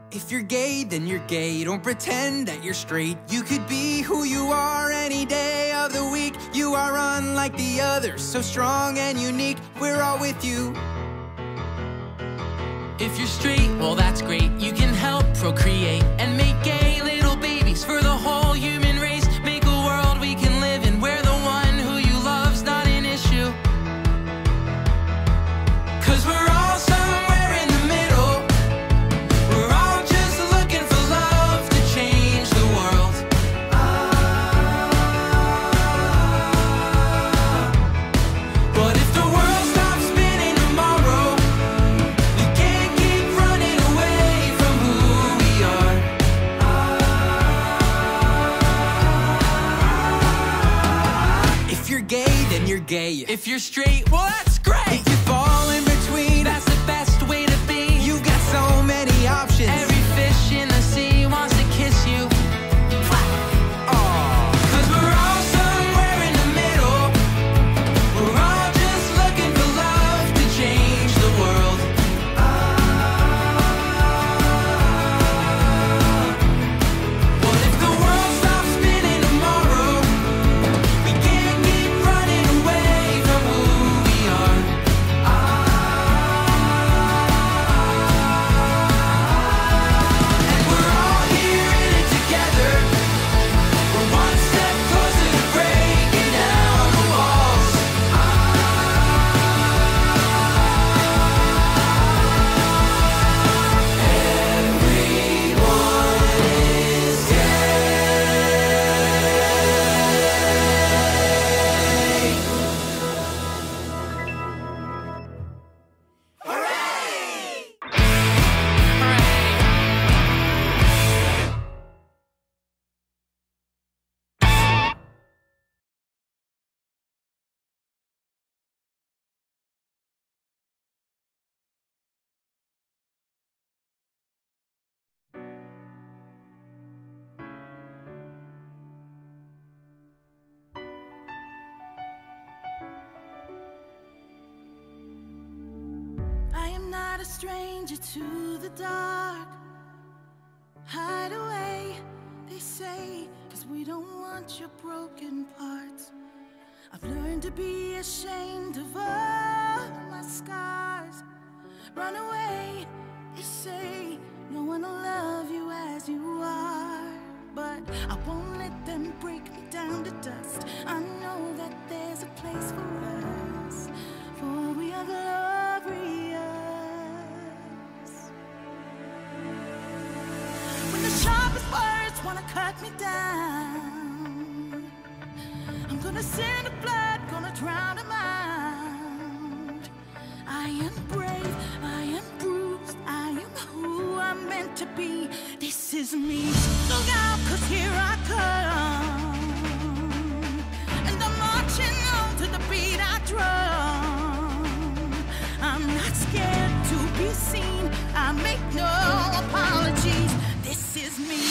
If you're gay, then you're gay. Don't pretend that you're straight. You could be who you are any day of the week. You are unlike the others, so strong and unique. We're all with you. If you're straight, well that's great. You can help procreate and make gay little babies for the whole human race. Make a world we can live in where the one who you love's not an issue. 'Cause we're all somewhere in the middle. We're all just looking for love to change the world. But if the world stops spinning tomorrow, we can't keep running away from who we are. If you're gay, then you're gay. If you're straight, well that's great. If you fall in between, that's the best way to be. You got so many options. Every fish in the sea wants to kiss you. 'Cause we're all somewhere in the middle. We're all just looking for love to change the world. But if the world stops spinning tomorrow, we can't keep running away from who we are. And we're all here in it together. We're one step closer to breaking down the walls. Everyone is gay. I am not a stranger to the dark. Hide away, they say, 'cause we don't want your broken parts. I've learned to be ashamed of all my scars. Run away, they say, no one will love you as you are. But I won't let them break me down to dust. I know that there's a place for us, for we are glorious. When the sharpest words wanna cut me down, I'm gonna send the blood, gonna drown them out. I am brave, I am bruised, I am who I'm meant to be. This is me. Look out, 'cause here I come. And I'm marching on to the beat I drum. I'm not scared to be seen, I make no apologies. This is me.